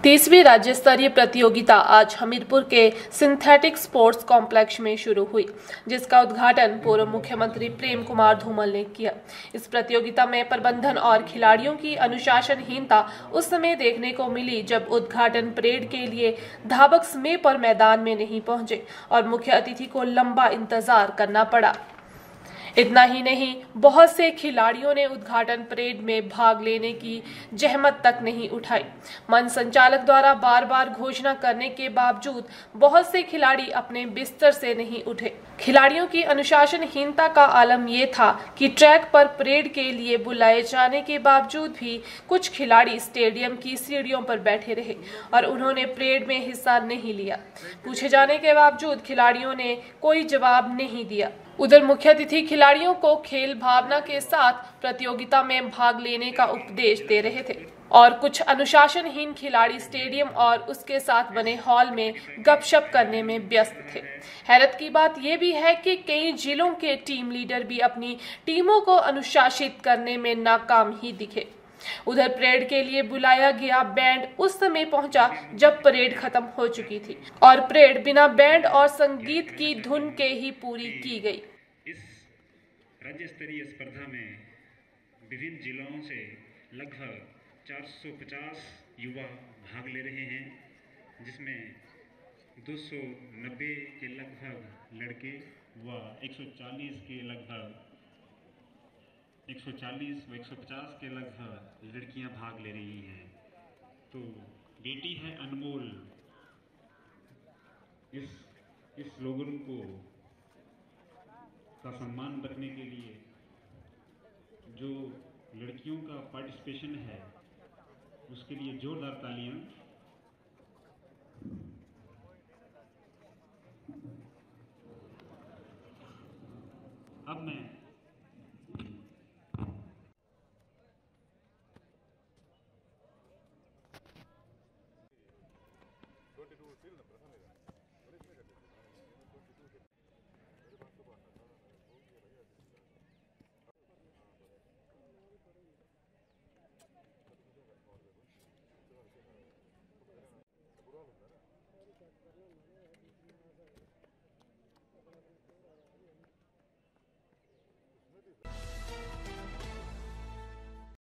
30वीं राज्य स्तरीय प्रतियोगिता आज हमीरपुर के सिंथेटिक स्पोर्ट्स कॉम्प्लेक्स में शुरू हुई, जिसका उद्घाटन पूर्व मुख्यमंत्री प्रेम कुमार धूमल ने किया। इस प्रतियोगिता में प्रबंधन और खिलाड़ियों की अनुशासनहीनता उस समय देखने को मिली जब उद्घाटन परेड के लिए धावक समय पर मैदान में नहीं पहुंचे और मुख्य अतिथि को लंबा इंतजार करना पड़ा। इतना ही नहीं, बहुत से खिलाड़ियों ने उद्घाटन परेड में भाग लेने की जहमत तक नहीं उठाई। मंच संचालक द्वारा बार बार घोषणा करने के बावजूद बहुत से खिलाड़ी अपने बिस्तर से नहीं उठे। खिलाड़ियों की अनुशासनहीनता का आलम यह था कि ट्रैक पर परेड के लिए बुलाए जाने के बावजूद भी कुछ खिलाड़ी स्टेडियम की सीढ़ियों पर बैठे रहे और उन्होंने परेड में हिस्सा नहीं लिया। पूछे जाने के बावजूद खिलाड़ियों ने कोई जवाब नहीं दिया। उधर मुख्य अतिथि खिलाड़ियों को खेल भावना के साथ प्रतियोगिता में भाग लेने का उपदेश दे रहे थे और कुछ अनुशासनहीन खिलाड़ी स्टेडियम और उसके साथ बने हॉल में गपशप करने में व्यस्त थे। हैरत की बात यह भी है कि कई जिलों के टीम लीडर भी अपनी टीमों को अनुशासित करने में नाकाम ही दिखे। उधर परेड के लिए बुलाया गया बैंड उस समय पहुंचा जब परेड खत्म हो चुकी थी और परेड बिना बैंड और संगीत की धुन के ही पूरी की गई। इस राज्य स्तरीय स्पर्धा में विभिन्न जिलों से लगभग 450 युवा भाग ले रहे हैं, जिसमें 290 के लगभग लड़के व 140 व 150 के लगभग लड़कियां भाग ले रही हैं। तो बेटी है अनमोल, इस स्लोगन का सम्मान रखने के लिए जो लड़कियों का पार्टिसिपेशन है उसके लिए जोरदार तालियां। अब मैं